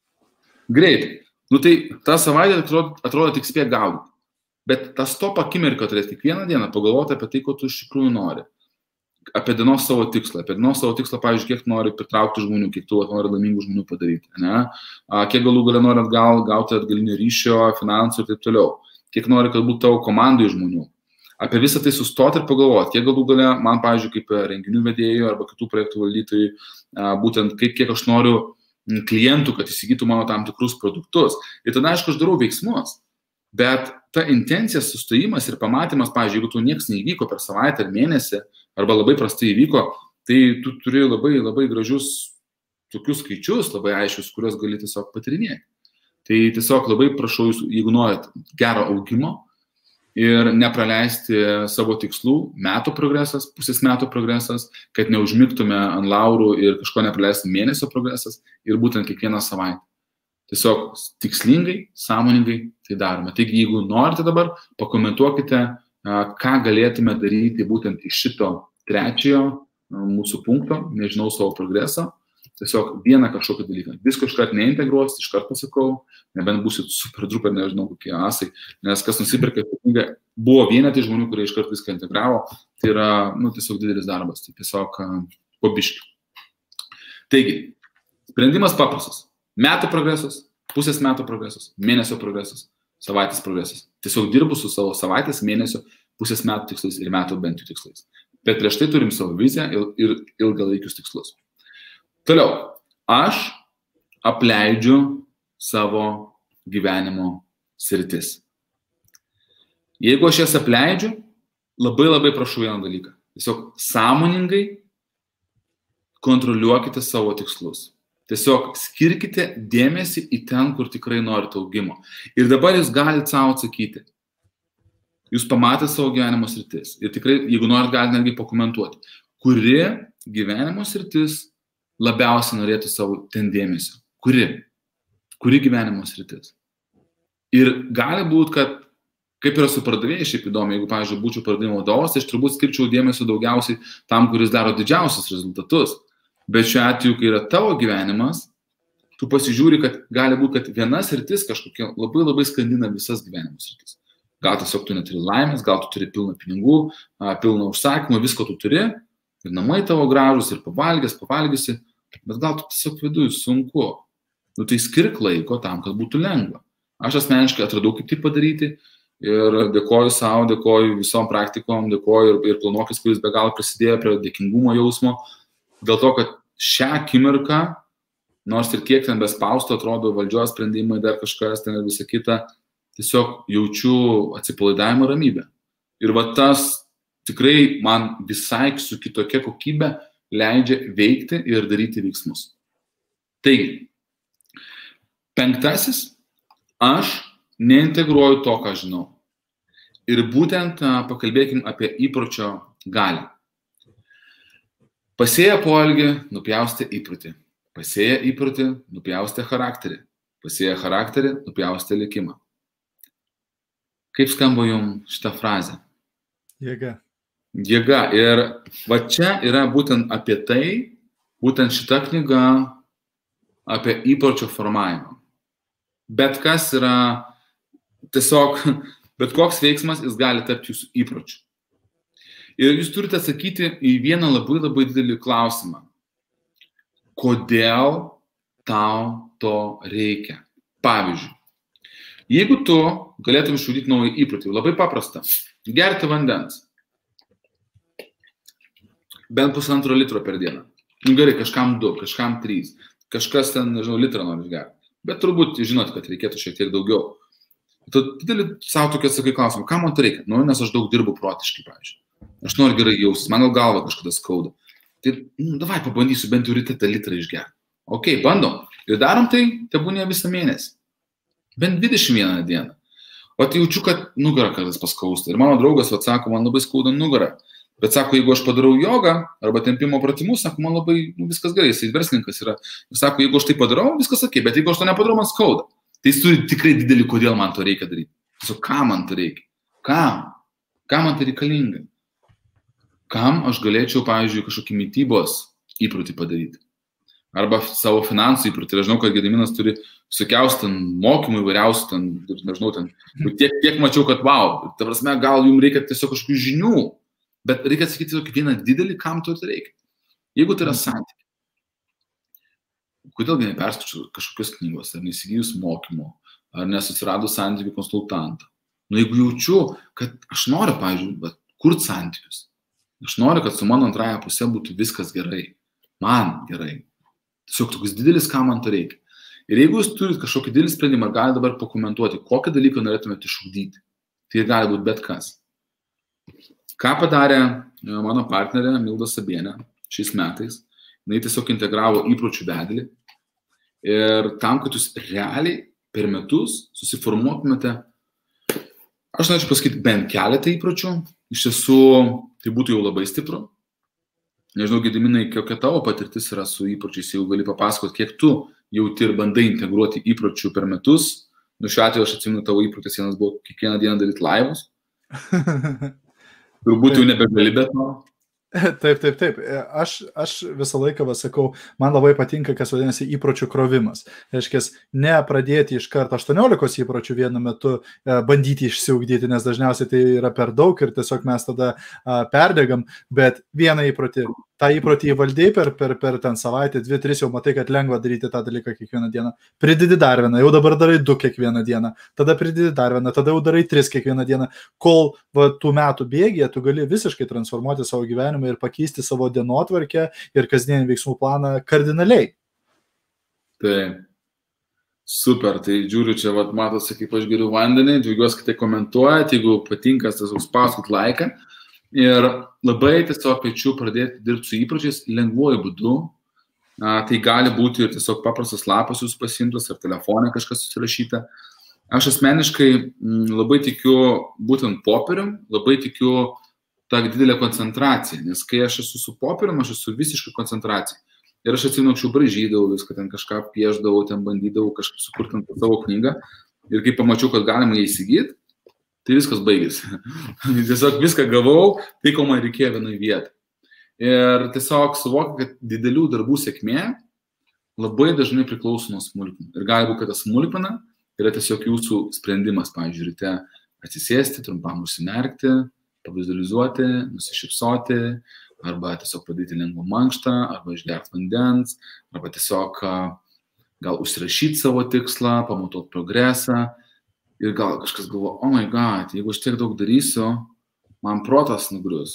Greit. Nu, tai ta savaitė atrodo tik spėk gaudyti. Bet tas top akimirką turėti kiekvieną dieną, pagalvoti apie tai, ko tu iš tikrųjų nori. Apie dienos savo tikslą. Apie dienos savo tikslą, pavyzdžiui, kiek nori pritraukti žmonių, kiek tu nori laimingų žmonių padaryti. Ne? Kiek galų galę nori gauti atgalinio ryšio, finansų ir taip toliau. Kiek nori, kad būtų tavo komandai žmonių. Apie visą tai sustoti ir pagalvoti, kiek galų galę man, pavyzdžiui, kaip renginių vedėjų arba kitų projektų valdytojų, būtent kiek aš noriu klientų, kad įsigytų mano tam tikrus produktus. Ir tada, aišku, aš darau veiksmus. Bet ta intencija, sustojimas ir pamatymas, pavyzdžiui, jeigu tu nieks neįvyko per savaitę ar mėnesį, arba labai prastai įvyko, tai tu turi labai, labai gražius tokius skaičius, labai aiškius, kuriuos gali tiesiog patirinėti. Tai tiesiog labai prašau jūsų, jeigu norit gero augimo ir nepraleisti savo tikslų, metų progresas, pusės metų progresas, kad neužmigtume ant laurų ir kažko nepraleisti mėnesio progresas ir būtent kiekvieną savaitę. Tiesiog tikslingai, sąmoningai tai darome. Taigi, jeigu norite dabar, pakomentuokite, ką galėtume daryti būtent iš šito trečiojo mūsų punkto, nežinau savo progreso. Tiesiog vieną kažkokį dalyką. Visko iškart neintegruos, iškart pasakau, nebent būsit super druper, nežinau kokie asai, nes kas nusipirka knygą, buvo vienetai žmonių, kurie iškart viską integravo, tai yra tiesiog didelis darbas, tai tiesiog po biškį. Taigi, sprendimas paprastas. Metų progresas, pusės metų progresas, mėnesio progresas, savaitės progresas. Tiesiog dirbu su savo savaitės, mėnesio, pusės metų tikslais ir metų bent jų tikslais. Bet prieš tai turim savo viziją ir ilgalaikius tikslus. Toliau, aš apleidžiu savo gyvenimo sritis. Jeigu aš jas apleidžiu, labai labai prašau vieną dalyką. Tiesiog sąmoningai kontroliuokite savo tikslus. Tiesiog skirkite dėmesį į ten, kur tikrai norite augimo. Ir dabar jūs galite savo atsakyti. Jūs pamatėte savo gyvenimo sritis. Ir tikrai, jeigu norite, galite netgi pakomentuoti. Kuri gyvenimo sritis labiausiai norėtų savo ten dėmesio? Kuri gyvenimo sritis? Ir gali būti, kad kaip yra su pardavėjai, šiaip įdomu, jeigu, pavyzdžiui, būčiau pardavimo vadovas, tai aš turbūt skirčiau dėmesio daugiausiai tam, kuris daro didžiausius rezultatus. Bet šiuo atveju, kai yra tavo gyvenimas, tu pasižiūri, kad gali būti, kad viena sritis kažkokia labai labai skandina visas gyvenimo sritis. Gal tiesiog tu neturi laimės, gal tu turi pilną pinigų, pilną užsakymą, visko tu turi, ir namai tavo gražus, ir pavalgysi, bet gal tu tiesiog viduje sunku. Tai skirk laiko tam, kad būtų lengva. Aš asmeniškai atradau, kaip tai padaryti ir dėkoju savo, dėkoju visom praktikom, dėkoju ir planuokis, kuris be galo prisidėjo prie dėkingumo jausmo. Dėl to, kad šią akimirką, nors ir kiek ten bespausto atrodo valdžios sprendimai, dar kažkas ten ir visa kita, tiesiog jaučiu atsipalaidavimą ramybę. Ir va tas tikrai man visai su kitokia kokybė leidžia veikti ir daryti veiksmus. Taigi, 5. Aš neintegruoju to, ką žinau. Ir būtent pakalbėkim apie įpročio galią. Pasėję poelgį, nupjaustė įprotį. Pasėję įprotį, nupjaustė charakterį. Pasėję charakterį, nupjaustė likimą. Kaip skamba jums šitą frazę? Jėga. Jėga. Ir va čia yra būtent apie tai, būtent šita knyga apie įpročio formavimą. Bet kas yra tiesiog, bet koks veiksmas, jis gali tapti jūsų įpročiu. Ir jūs turite atsakyti į vieną labai labai didelį klausimą. Kodėl tau to reikia? Pavyzdžiui, jeigu tu galėtum išugdyti naują įprotį, labai paprasta, gerti vandens. Bent 1,5 litro per dieną. Gerai, kažkam 2, kažkam 3, kažkas ten, nežinau, litrą nori išgerti. Bet turbūt žinot, kad reikėtų šiek tiek daugiau. Tu didelį savo tokį atsakai klausimą, ką man tai reikia? Nes aš daug dirbu protiškai, pavyzdžiui. Aš noriu gerai jaustis, man gal galva kažkada skauda. Tai, davai, pabandysiu bent jau ryte tą litrą išgerti. Ok, bandom. Ir darom tai, tebūnė visą mėnesį. Bent 21 dieną. O tai jaučiu, kad nugarą kartais paskausta. Ir mano draugas atsako, man labai skauda nugarą. Bet sako, jeigu aš padarau jogą arba tempimo pratimus, sako, man labai viskas gerai, jisai verslininkas yra. Ir sako, jeigu aš tai padarau, viskas ok, bet jeigu aš to nepadarau, man skauda. Tai jis turi tikrai didelį, kodėl man to reikia daryti. Tiesiog, kam man to reikia? Kam? Kam man tai reikalinga? Kam aš galėčiau, pavyzdžiui, kažkokį mytybos įprotį padaryti? Arba savo finansų įprotį. Aš žinau, kad Gediminas turi visokiausių ten mokymų įvairiausių, ten, nežinau, ten, tiek mačiau, kad wow, ta prasme, gal jums reikia tiesiog kažkokių žinių, bet reikia atsakyti tokį vieną didelį, kam to reikia. Jeigu tai yra santykiai, kodėlgi neperskaičiau kažkokios knygos, ar neįsigijus mokymo, ar nesusiradus santykių konsultantą. Jeigu jaučiu, kad aš noriu, pavyzdžiui, kurti santykius, aš noriu, kad su mano antrąja pusė būtų viskas gerai, man gerai. Tiesiog toks didelis, ką man to reikia. Ir jeigu jūs turit kažkokį didelį sprendimą, gali dabar pakomentuoti, kokį dalyką norėtumėte išugdyti. Tai gali būti bet kas. Ką padarė mano partnerė Milda Sabienė šiais metais? Jis tiesiog integravo įpročių vedelį. Ir tam, kad jūs realiai per metus susiformuotumėte, aš norėčiau pasakyti, bent keletą įpročių. Iš tiesų, tai būtų jau labai stipru. Nežinau, Gediminai, kokia tavo patirtis yra su įpročiais, jeigu gali papasakoti, kiek tu jauti ir bandai integruoti įpročių per metus. Šiuo atveju aš atsimenu, tavo įprotis vienas buvo kiekvieną dieną daryti laivus. Turbūt jau nebegali, bet no. Taip. Aš visą laiką sakau, man labai patinka, kas vadinasi įpročių krovimas. Reiškia, ne pradėti iš karto 18 įpročių vienu metu bandyti išsiugdyti, nes dažniausiai tai yra per daug ir tiesiog mes tada perdegam, bet vieną įprotį, tą įprotį įvaldėjai per ten savaitę, 2-3 jau matai, kad lengva daryti tą dalyką kiekvieną dieną. Pridedi dar vieną, jau dabar darai 2 kiekvieną dieną, tada pridedi dar vieną, tada jau darai 3 kiekvieną dieną, kol tų metų bėgyje tu gali visiškai transformuoti savo gyvenimą ir pakeisti savo dienotvarkę ir kasdienį veiksmų planą kardinaliai. Tai super, tai žiūriu čia, matosi, kaip aš geriu vandenį, džiaugiuosi, kad tai komentuojat, jeigu patinka, tiesiog spauskit laiką. Ir labai tiesiog kviečiu pradėti dirbti su įpročiais lengvuoju būdu. Tai gali būti ir tiesiog paprastas lapas jūsų pasimtas, ar telefone kažkas susirašyta. Aš asmeniškai labai tikiu būtent popierium, labai tikiu tą didelę koncentraciją, nes kai aš esu su popierium, aš esu visiškai koncentracija. Ir aš atsimenu, anksčiau braižydavau viską, ten kažką piešdavau, ten bandydavau kažkaip sukurti savo knygą. Ir kai pamačiau, kad galima ją įsigyti, tai viskas baigėsi. Tiesiog viską gavau, tai ko man reikėjo vienoj vietoj. Ir tiesiog suvokiu, kad didelių darbų sėkmė labai dažnai priklauso nuo smulkmenų. Ir gali būti, kad ta smulkmena yra tiesiog jūsų sprendimas, pavyzdžiui, ryte atsisėsti, trumpam užsimerkti, pavizualizuoti, nusišypsoti, arba tiesiog padaryti lengvą mankštą, arba išgerti vandens, arba tiesiog gal užsirašyti savo tikslą, pamatuoti progresą. Ir gal kažkas galvo, oh my god, jeigu aš tiek daug darysiu, man protas nugrius.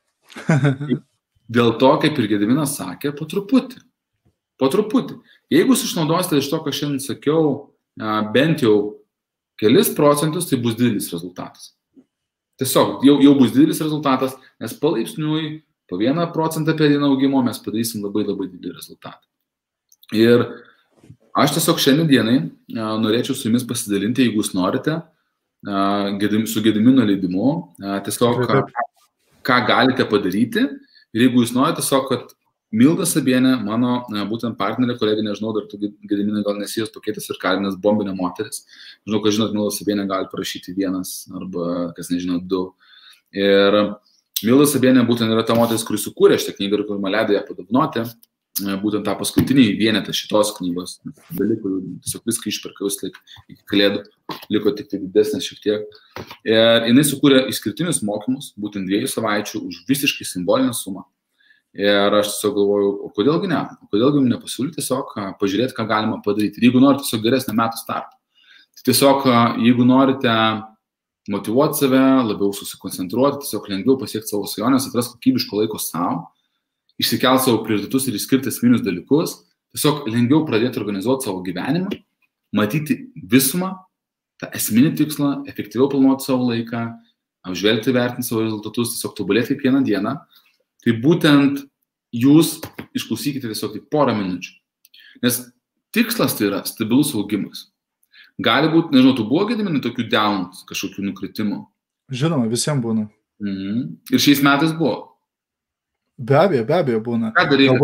Dėl to, kaip ir Gediminas sakė, po truputį. Po truputį. Jeigu jūs išnaudosite iš to, ką šiandien sakiau, bent jau kelis procentus, tai bus didelis rezultatas. Tiesiog jau bus didelis rezultatas, nes palaipsniui, po 1% per dieną augimo mes padarysim labai labai didelį rezultatą. Ir aš tiesiog šiandien dienai norėčiau su jumis pasidalinti, jeigu jūs norite, su Gedimino leidimu, tiesiog ką galite padaryti. Ir jeigu jūs norite tiesiog, kad Milda Sabienė, mano būtent partnerė, kolegė, nežinau, dar tu Gediminai gal nesijos pakeitęs ir kalinės bombinė moteris. Žinau, kad žinot, Milda Sabienė gali parašyti 1 arba, kas nežinau, 2. Ir Milda Sabienė būtent yra ta moteris, kuri sukūrė šitą knygą ir kur man leido ją padovanoti. Būtent tą paskutinį vienetą šitos knygos. Dalyku, tiesiog viską išperka vis laik iki kalėdų, liko tik tai didesnės šiek tiek. Ir jinai sukūrė išskirtinius mokymus, būtent 2 savaičių už visiškai simbolinę sumą. Ir aš tiesiog galvoju, o kodėlgi ne? Kodėlgi jums nepasiūlyti tiesiog pažiūrėti, ką galima padaryti. Ir jeigu norite tiesiog geresnę metų startą, tai tiesiog jeigu norite motyvuoti save, labiau susikoncentruoti, tiesiog lengviau pasiekti savo svajonės, atrasti kokybiško laiko savo, išsikelti savo prioritetus ir išskirti esminius dalykus, tiesiog lengviau pradėti organizuoti savo gyvenimą, matyti visumą, tą esminį tikslą, efektyviau planuoti savo laiką, apžvelgti, vertinti savo rezultatus, tiesiog tobulėti kiekvieną dieną. Tai būtent jūs išklausykite tiesiog tik porą minučių. Nes tikslas tai yra stabilus augimas. Gali būti, nežinau, tu buvo Gediminai tokių down, kažkokių nukritimų? Žinoma, visiems būna. Ir šiais metais buvo. Be abejo būna. Ką daryti?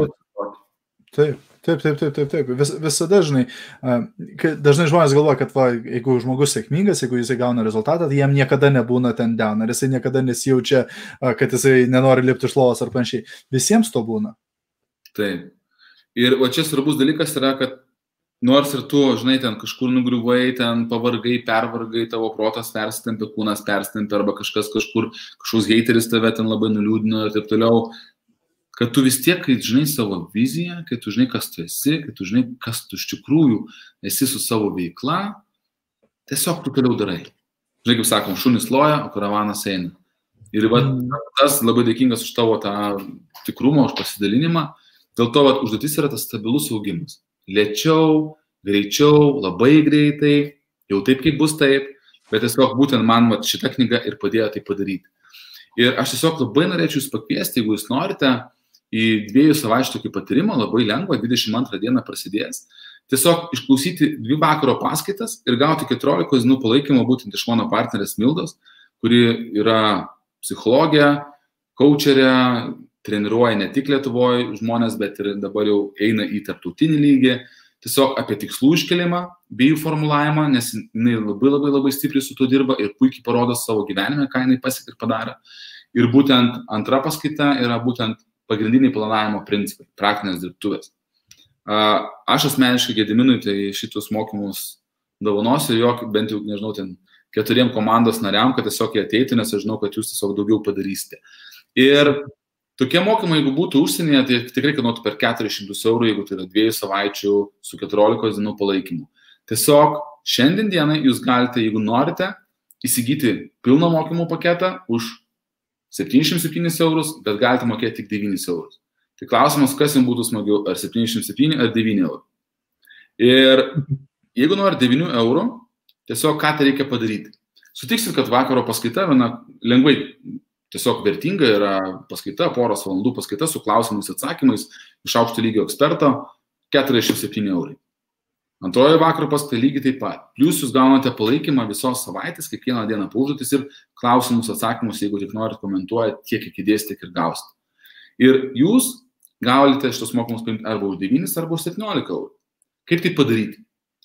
Taip. Visada, žinai, dažnai žmonės galvoja, kad jeigu žmogus sėkmingas, jeigu jisai gauna rezultatą, tai jam niekada nebūna ten down, ar jisai niekada nesijaučia, kad jisai nenori lipti iš lovos ar panašiai. Visiems to būna. Taip. Ir čia svarbus dalykas yra, kad nors ir tu, žinai, ten kažkur nugriuvai, ten pavargai, pervargai, tavo protas persitempia, kūnas persitempia, arba kažkas kažkoks hateris tave ten labai nuliūdino ir taip toliau, kad tu vis tiek, kai žinai savo viziją, kai tu žinai, kas tu esi, kai tu žinai, kas tu iš tikrųjų esi su savo veikla, tiesiog tu toliau darai. Žinai, kaip sakom, šunis loja, o karavanas eina. Ir tas labai dėkingas už tavo tą tikrumą, už pasidalinimą. Dėl to užduotis yra tas stabilus augimas. Lėčiau, greičiau, labai greitai, jau taip, kaip bus taip, bet tiesiog būtent man šita knyga ir padėjo tai padaryti. Ir aš tiesiog labai norėčiau jūs pakviesti, jeigu jūs norite, į 2 savaičių tokį patyrimą, labai lengva, 22 dieną prasidės, tiesiog išklausyti 2 vakaro paskaitas ir gauti 14 dienų palaikymą būtent iš mano partnerės Mildos, kuri yra psichologė, coacherė, treniruoja ne tik Lietuvoje žmonės, bet ir dabar jau eina į tarptautinį lygį, tiesiog apie tikslų iškelimą, bei jų formulavimą, nes jinai labai stipriai su tuo dirba ir puikiai parodo savo gyvenime, ką jinai pasiekė ir padarė. Ir būtent antra paskaita yra būtent pagrindiniai planavimo principai, praktinės dirbtuvės. Aš asmeniškai Gediminui tai šitus mokymus dovanosiu, bent jau, nežinau, ten 4 komandos nariam, kad tiesiog jie ateitų, nes aš žinau, kad jūs tiesiog daugiau padarysite. Ir tokie mokymai, jeigu būtų užsienyje, tai tikrai kainuotų per 400 €, jeigu tai yra 2 savaičių su 14 dienų palaikymu. Tiesiog šiandien dienai jūs galite, jeigu norite, įsigyti pilną mokymų paketą už 707 €, bet galite mokėti tik 9 €. Tai klausimas, kas jums būtų smagiau, ar 707 ar 9 €. Ir jeigu nori 9 €, tiesiog ką tai reikia padaryti. Sutiksit, kad vakaro paskaita viena lengvai tiesiog vertinga yra paskaita, poros valandų paskaita su klausimais atsakymais iš aukšto lygio eksperto, 47 €. Antroji vakaro paskaita lygiai taip pat. Plius jūs gaunate palaikymą visos savaitės, kiekvieną dieną po užduotis ir klausimus, atsakymus, jeigu tik norit komentuojat, tiek kiek įdėsite, tiek ir gausite. Ir jūs galite šitos mokymus paimti arba už 9, arba už 17 €. Kaip tai padaryti?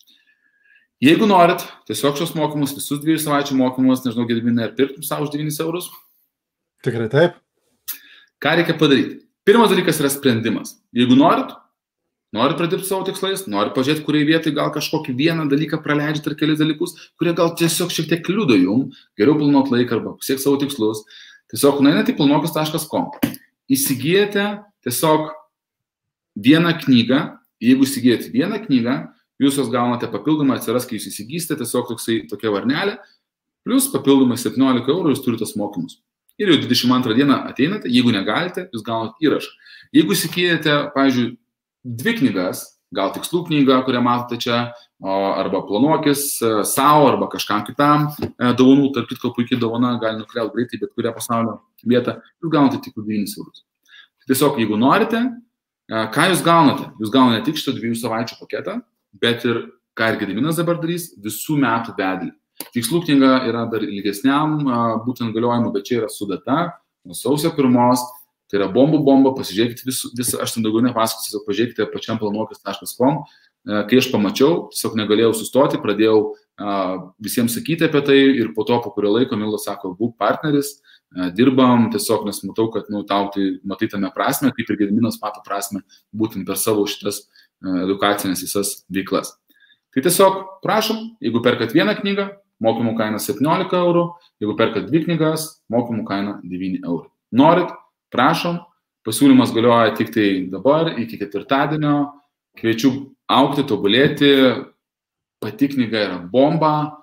Jeigu norit, tiesiog šios mokymus, visus 2 savaičių mokymus, nežinau, Gediminai, ar pirktum savo už 9 €? Tikrai taip. Ką reikia padaryti? Pirmas dalykas yra sprendimas. Jeigu norit pradirbti savo tikslais, norit pažiūrėti, kuriai vietai gal kažkokį vieną dalyką praleidžiate ar kelis dalykus, kurie gal tiesiog šiek tiek kliudo jum, geriau planuoti laiką arba pasiekti savo tikslus, tiesiog nueinate į planokis.com. Įsigijate tiesiog vieną knygą, jeigu įsigijate vieną knygą, jūs jos gaunate papildomai, atsiras, kai jūs įsigysite, tiesiog tokia varnelė, plus papildomai 17 € jūs turite tos mokymus. Ir jau 22 dieną ateinate, jeigu negalite, jūs gaunate įrašą. Jeigu įsigijate, pavyzdžiui, 2 knygas, gal tikslų knygą, kurią matote čia, arba planuokis savo, arba kažkam kitam dovanų, tarp kitko puikiai dovana, gali nukeliauti greitai bet kurią pasaulio vietą, jūs gaunate tik 9 €. Tiesiog, jeigu norite, ką jūs gaunate? Jūs gaunate ne tik šitą 2 savaičių paketą, bet ir, ką ir Gediminas dabar darys, visų metų vedlį. Tikslų knyga yra dar ilgesniam būtent galiojimu, bet čia yra su data, nuo sausio 1, tai yra bomba, pasižiūrėkite visą, aš ten daugiau nepasakosiu, tiesiog pažiūrėkite pačiam planokis.com. Kai aš pamačiau, tiesiog negalėjau sustoti, pradėjau visiems sakyti apie tai ir po kurio laiko Milda sako, būk partneris, dirbam, tiesiog nes matau, kad tau tai matai tame prasme, kaip ir Gediminas mato prasme, būtent per savo šitas edukacinės visas veiklas. Tai tiesiog prašom, jeigu perkat vieną knygą, mokymų kaina 17 €, jeigu perkat 2 knygas, mokymų kaina 9 €. Norit, prašom, pasiūlymas galioja tik tai dabar, iki 4-dienio, kviečiu augti, tobulėti, pati knyga yra bomba,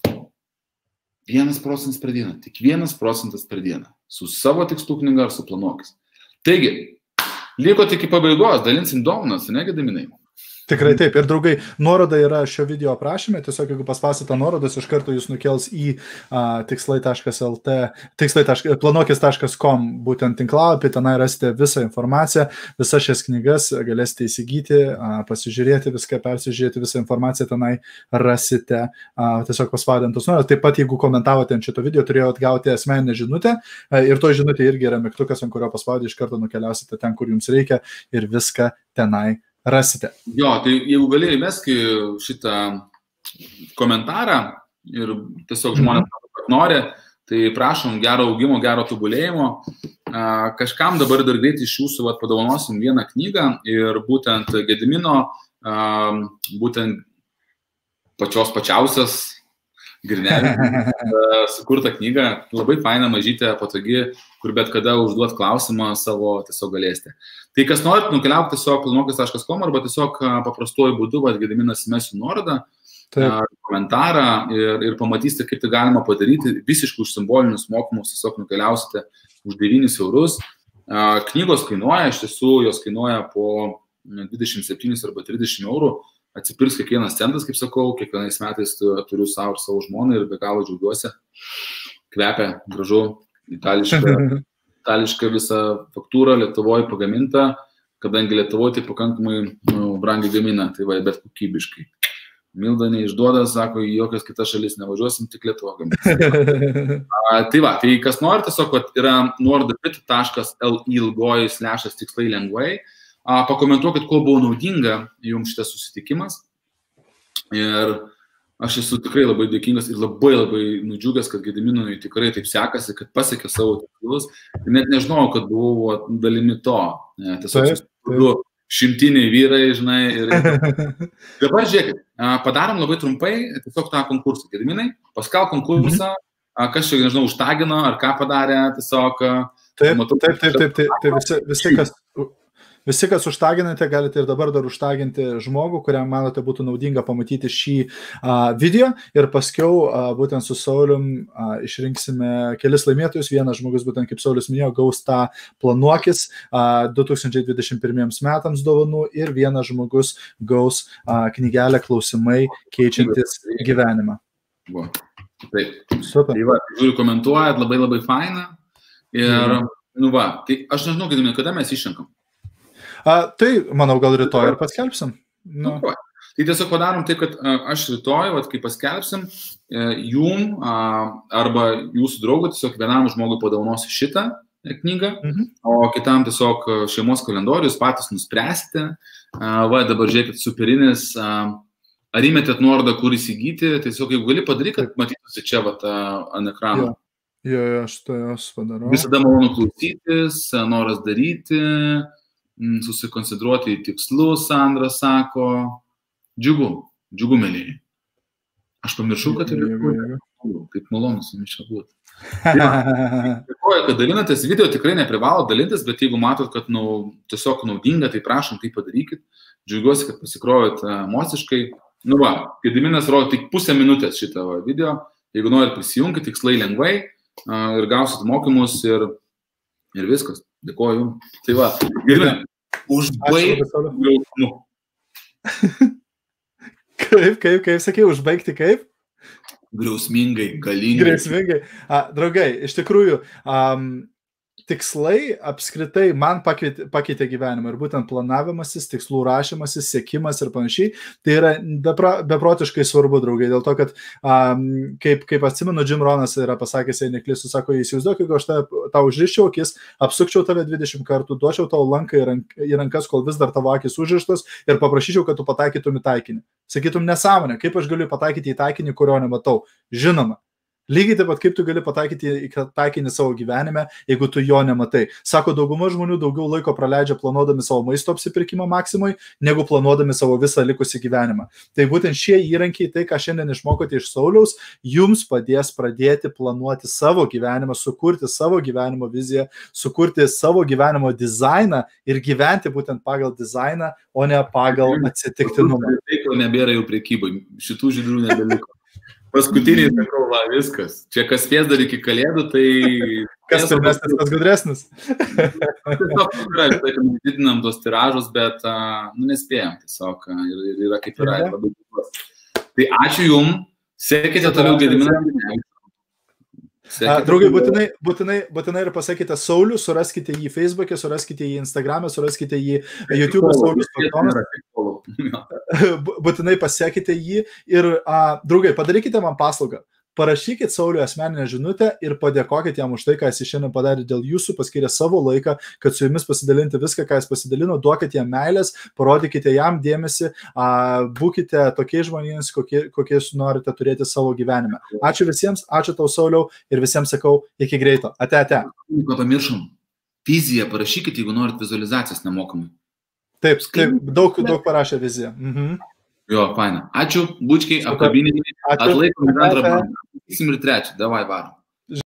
1% per dieną, tik 1% per dieną, su savo tikslų knyga ar su planuokis. Taigi, liko tik iki pabaigos, dalinsim dovanas, ne Gediminai? Tikrai taip. Ir draugai, nuoroda yra šio video aprašyme. Tiesiog, jeigu paspausite nuorodas, iš karto jūs nukels į tikslai.lt, planuokis.com būtent tinklalapį, tenai rasite visą informaciją, visas šias knygas, galėsite įsigyti, pasižiūrėti viską, persižiūrėti visą informaciją, tenai rasite tiesiog paspaudintus nuorodas. Taip pat, jeigu komentavote ant šito video, turėjote gauti asmeninę žinutę ir to žinutė irgi yra mygtukas, ant kurio paspaudė, iš karto nukeliausite ten, kur jums reikia ir viską tenai rasite. Jo, tai jeigu galėjai meski šitą komentarą ir tiesiog žmonės nori, tai prašom gero augimo, gero tobulėjimo. Kažkam dabar dar greit iš jūsų padovanosim vieną knygą ir būtent Gedimino, būtent pačiausias Girnelis sukurta knyga, labai faina, mažytė, patogi, kur bet kada užduot klausimą savo tiesiog galėsite. Tai kas norit, nukeliauk tiesiog planuokis.com arba tiesiog paprastuoju būdu, Gediminas įmesiu nuorodą, komentarą ir pamatysite, kaip tai galima padaryti. Visiškai už simbolinius mokymus tiesiog nukeliausite už 9 eurus. Knygos kainuoja, iš tiesų jos kainuoja po 27 arba 30 eurų. Atsipirks kiekvienas centas, kaip sakau, kiekvienais metais turiu savo ir savo žmoną ir be galo džiaugiuosi. Kvepia, gražu, itališka visa faktūra, Lietuvoje pagaminta, kadangi Lietuvoje tai pakankamai brangiai gamina, tai va, bet kokybiškai. Milda neišduoda, sako, į jokias kitas šalis nevažiuosim, tik Lietuvo gaminti. Tai va, tai kas nori, tiesiog yra nuoroda bit.ly/tikslai lengvai. Pakomentuokit, kuo buvo naudinga jums šitas susitikimas. Ir aš esu tikrai labai dėkingas ir labai nudžiugęs, kad Gediminui tikrai taip sekasi, kad pasiekė savo tikslus. Ir net nežinau, kad buvau dalimi to. Tiesiog šimtiniai vyrai, žinai. Dabar žiūrėkit, padarom labai trumpai tiesiog tą konkursą. Gediminai, paskelb konkursą, kas čia, nežinau, užtagino, ar ką padarė, tiesiog. Taip, visi, kas užtaginate, galite ir dabar dar užtaginti žmogų, kuriam manote būtų naudinga pamatyti šį video ir paskiau būtent su Saulium išrinksime kelis laimėtojus. Vienas žmogus, būtent kaip Saulius minėjo, gaus tą planuokis 2021 metams dovanų ir vienas žmogus gaus knygelę klausimai keičiantis gyvenimą. Taip. Tai va, žiūriu, komentuojat, labai faina. Ir, tai aš nežinau, kada mes išrenkam. Tai, manau, gal rytoj ir paskelbsim. Tai tiesiog padarom taip, kad aš rytoj, kai paskelbsim, jum arba jūsų draugų tiesiog vienam žmogui padovanosiu šitą knygą, o kitam tiesiog šeimos kalendorius patys nuspręsite. Va, dabar žiūrėkit, superinis, ar įmetėt nuorodą, kur įsigyti, tiesiog jeigu gali padaryti, kad matytųsi čia ant ekrano. Jo, aš tai jos padarau. Visada malonu klausytis, noras daryti, susikoncentruoti į tikslus, Sandra sako. Džiugu, mėlyje. Aš pamiršau, kad kaip malonu su jumis čia būti. Dėkoju, kad dalinatės video, tikrai neprivalo dalintis, bet jeigu matot, kad tiesiog naudinga, tai prašom, tai padarykit. Džiaugiuosi, kad pasikrovėt emociškai. Gediminas rodo tik pusę minutės šitą video. Jeigu norit prisijungti, tikslai lengvai ir gausit mokymus ir viskas. Dėkoju jums. Tai va, Gediminai, užbaigti jausmu. Kaip sakė, užbaigti kaip? Griausmingai, galingai. Griausmingai. Draugai, iš tikrųjų, tikslai apskritai man pakeitė gyvenimą ir būtent planavimasis, tikslų rašymasis, siekimas ir panašiai, tai yra beprotiškai svarbu, draugai, dėl to, kad kaip atsimenu, Jim Ronas yra pasakęs, jei neklystu, sako, įsivaizduok, jeigu aš tau užriščiau akis, apsukčiau tave 20 kartų, duočiau tau lanką į rankas, kol vis dar tavo akis užrištos ir paprašyčiau, kad tu pataikytum į taikinį. Sakytum, nesąmonė, kaip aš galiu pataikyti į taikinį, kurio nematau? Žinoma. Lygiai taip pat, kaip tu gali pataikyti į taikinį savo gyvenime, jeigu tu jo nematai. Sako, dauguma žmonių daugiau laiko praleidžia planuodami savo maisto apsipirkimą maksimui, negu planuodami savo visą likusį gyvenimą. Tai būtent šie įrankiai, tai ką šiandien išmokote iš Sauliaus, jums padės pradėti planuoti savo gyvenimą, sukurti savo gyvenimo viziją, sukurti savo gyvenimo dizainą ir gyventi būtent pagal dizainą, o ne pagal atsitiktinumą. Tai nebėra jau prekybai, šitų žydrų nebeliko. Paskutiniai sakau, va, viskas. Čia kas spės dar iki kalėdų, tai... Kas pirmesnis, tas gudresnis. Tiesiog yra, tai didinam tos tiražus, bet nespėjom tiesiog ir yra kaip yra. Tai ačiū Jums, sekite toliau Gediminą. Draugai, būtinai ir pasakykite Saulių, suraskite jį Facebook'e, suraskite jį Instagram'e, suraskite jį YouTube'e, Saulius Bagdonas. Būtinai pasiekite jį ir, draugai, padarykite man paslaugą. Parašykit Sauliui asmeninę žinutę ir padėkokit jam už tai, ką jis šiandien padarė dėl jūsų, paskyrė savo laiką, kad su jumis pasidalinti viską, ką jis pasidalino, duokit jam meilės, parodykite jam dėmesį, būkite tokiais žmonėmis, kokiais norite turėti savo gyvenime. Ačiū visiems, ačiū tau Sauliau ir visiems sakau, iki greito. Ate. Pamiršom, viziją parašykit, jeigu norit vizualizacijas nemokamai. Taip, daug parašė viziją. Jo, faina. Ačiū, bučkiai, apkabinimai, atlaikom ir antrą. Ir trečią, davai varom.